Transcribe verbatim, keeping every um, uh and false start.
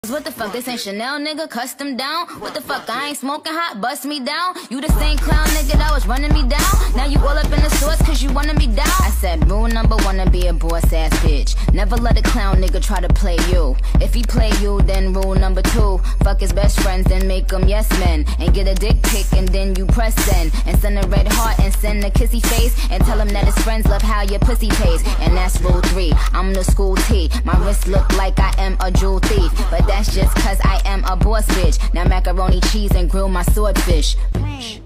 What the fuck, this ain't Chanel, nigga, custom down. What the fuck, I ain't smoking hot, bust me down. You the same clown nigga that was running me down. Now you all up in the source cause you wanna me down. I said rule number one to be a boss ass bitch. Never let a clown nigga try to play you. If he play you, then rule number two, fuck his best friends, then make them yes men. And get a dick pic and then you press send. And send a red heart and send a kissy face. And tell him that his friends love how your pussy tastes. And that's rule three, I'm the school T. My wrist look like I am a jewel thief, but that's just cause I am a boss bitch. Now macaroni, cheese, and grill my swordfish.